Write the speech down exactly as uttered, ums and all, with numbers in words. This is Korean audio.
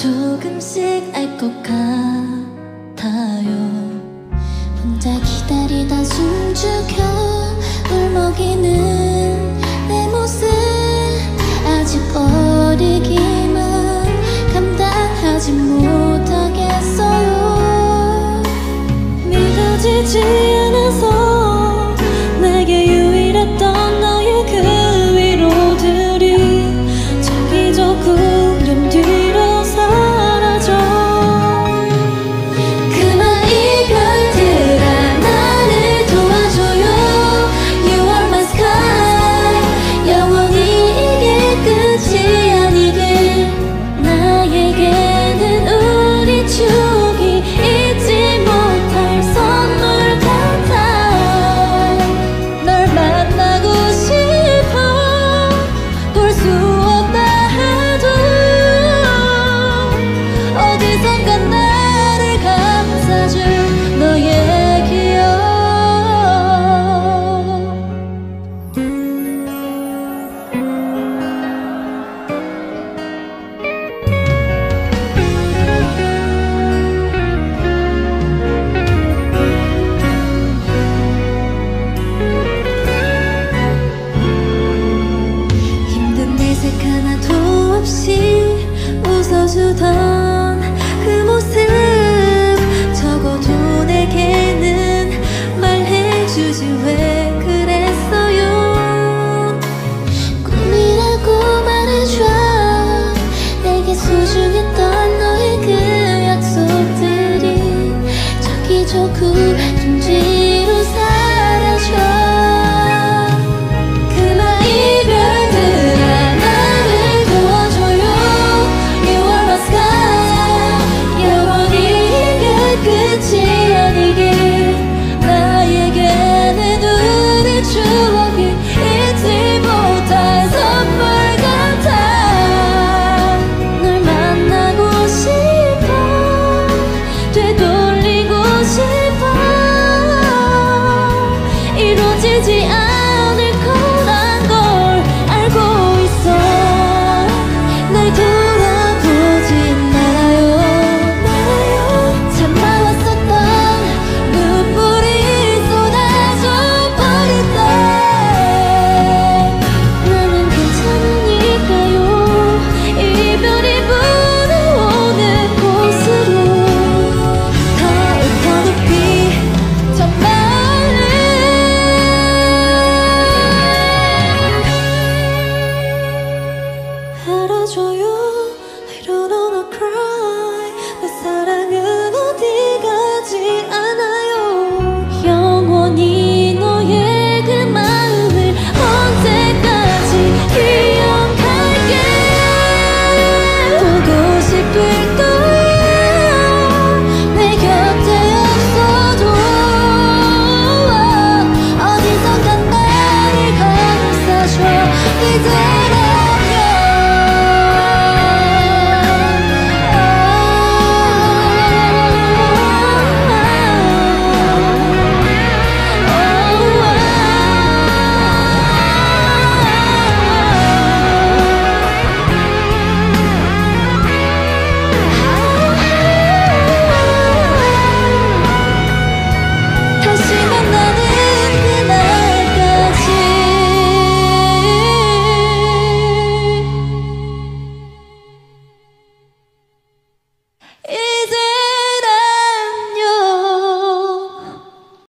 조금씩 알 것 같아요. 혼자 기다리다 숨죽여 울먹이는 내 모습, 아직 어리기만 감당하지 못하겠어요. 믿어지지 않아서 내게 유일했던 너의 그 위로들이 저기저 구름 뒤로 사라져. 그만 이 별들아 나를 도와줘요. You are my sky. 영원히 이게 끝이 아니길. 나에게는 우리 추억이 잊지 못할 선물 같아. 널 만나고 싶어. 볼 수 없다 해도 어디선가 나를 감싸줄 너의 기억. 힘든 내색 하나도 없이 웃어주던 그 모습, 적어도 내게는 말해주지 왜 그랬어요. 꿈이라고 말해줘. 내게 소중했던 너의 그 약속들이 저기 저 구